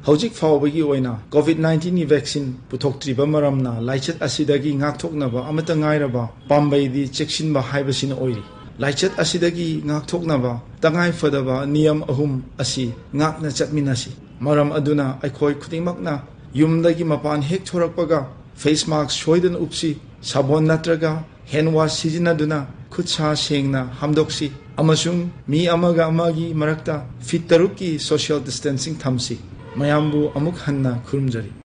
ꯍꯧꯖꯤꯛ ꯐꯥꯎꯕꯒꯤ ꯑꯣꯏꯅ ꯀꯣꯚꯤꯗ-19ꯒꯤ ꯚꯦꯛꯁꯤꯟ ꯄꯨꯊꯣꯛꯇ꯭ꯔꯤꯕ ꯃꯔꯝꯅ ꯂꯥꯏꯆꯠ ꯑꯁꯤꯗꯒꯤ ꯉꯥꯛꯊꯣꯛꯅꯕ ꯑꯃꯠꯇ ꯉꯥꯏꯔꯕ ꯄꯥꯝꯕꯩꯗꯤ ꯆꯦꯛꯁꯤꯟꯕ ꯍꯥꯏꯕꯁꯤꯅ ꯑꯣꯏꯔꯤ꯫ ꯂꯥꯏꯆꯠ ꯑꯁꯤꯗꯒꯤ ꯉꯥꯛꯊꯣꯛꯅꯕ ꯇꯉꯥꯏꯐꯗꯕ ꯅꯤꯌꯝ 3 ꯑꯁꯤ ꯉꯥꯛꯅ ꯆꯠꯃꯤꯟꯅꯁꯤ꯫ ꯃꯔꯝ ꯑꯗꯨꯅ ꯑꯩꯈꯣꯏ ꯈꯨꯗꯤꯡꯃꯛꯅ ꯌꯨꯝꯗꯒꯤ ꯃꯄꯥꯟ ꯍꯦꯛ ꯊꯣꯔꯛꯄꯒ ꯐꯦꯁ ꯃꯥस्क ꯁꯣꯏꯗꯅ ꯎꯞꯁꯤ, ꯁꯥꯕꯣꯟ ꯅꯠꯇ꯭ꯔꯒ ꯍꯦꯟ ꯋꯥꯁ ꯁꯤꯖꯤꯟꯅꯗꯨꯅ ꯈꯨꯠ ꯁꯥ ꯁꯦꯡꯅ ꯍꯥꯝꯗꯣꯛꯁꯤ ꯑꯃꯁꯨꯡ ꯃꯤ ꯑꯃꯒ ꯑꯃꯒꯤ ꯃꯔꯛꯇ ꯐꯤꯠ 6ꯀꯤ ꯁꯣꯁꯤꯌꯦꯜ ꯗꯤꯁꯇꯦꯟꯁꯤꯡ ꯊꯝꯁꯤ꯫ ꯃꯌꯥꯝꯕꯨ ꯑꯃꯨꯛ ꯍꯟꯅ ꯈꯨꯔꯨꯝꯖꯔꯤ꯫